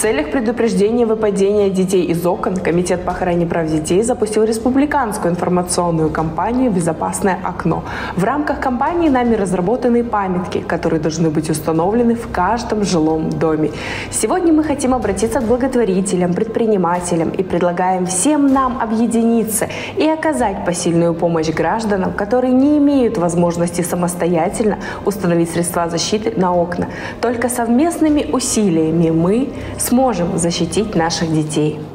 целях предупреждения выпадения детей из окон Комитет по охране прав детей запустил республиканскую информационную кампанию «Безопасное окно». В рамках кампании нами разработаны памятки, которые должны быть установлены в каждом жилом доме. Сегодня мы хотим обратиться к благотворителям, предпринимателям и предлагаем всем нам объединиться и оказать посильную помощь гражданам, которые не имеют возможности самостоятельно установить средства защиты на окна. Только совместными усилиями мы сможем защитить наших детей.